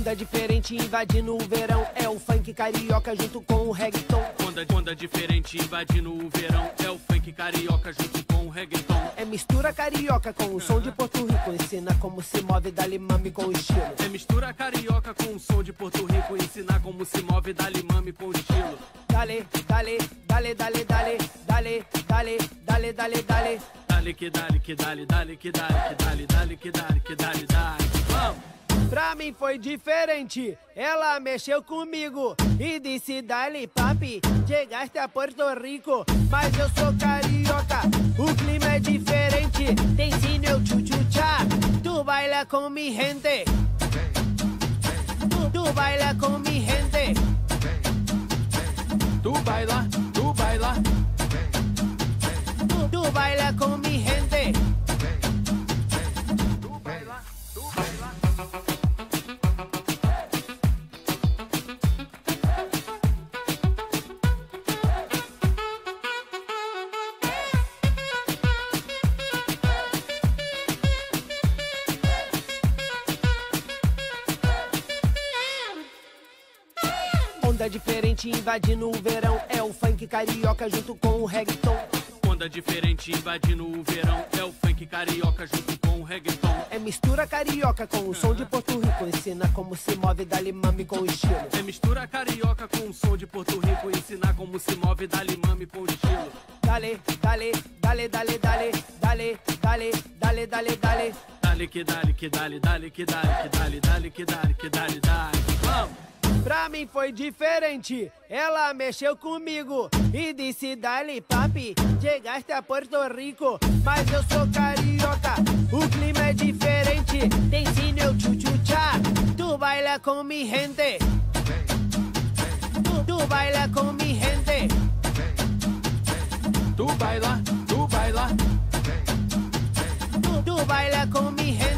Onda diferente invadindo o verão, é o funk carioca junto com o reggaeton. Onda diferente invadindo o verão, é o funk carioca junto com o reggaeton. É mistura carioca com o som de Porto Rico, ensina como se move, dá-lhe mame com estilo. É mistura carioca com o som de Porto Rico, ensina como se move, dá-lhe mame com estilo. Dale, dale, dale, dale, dale, dale, dale, dale, dale, dale. Dale que dale, que dale, dale que dale, que dale, dale que dale, que dale, dale. Vamos! Pra mim foi diferente, ela mexeu comigo e disse: dale papi, chegaste a Porto Rico, mas eu sou carioca, o clima é diferente, te ensino eu tchu-tchu-tchá, tu baila com mi gente, tu baila com mi gente, Tu baila, tu baila, tu baila com mi gente. tu baila, tu baila. Onda diferente invadindo o verão, é o funk carioca junto com o reggaeton. Onda diferente invadindo o verão, é o funk carioca junto com o reggaeton. É mistura carioca com o som de Porto Rico, ensina como se move, dá-lhe mame com estilo. É mistura carioca com o som de Porto Rico, ensina como se move, dá-lhe mame com estilo. Dale, dale, dale, dale, dale, dale, dale, dale, dale, dale. Dale que dale, que dale, dale que dale, que dale, dale que dale, que dale, dale. Vamos! Pra mim foi diferente, ela mexeu comigo e disse: dale papi, chegaste a Porto Rico, mas eu sou carioca, o clima é diferente, te ensino eu tchu-tchu-tchá, tu baila com mi gente, tu baila com mi gente, Tu baila, tu baila, tu baila com mi gente.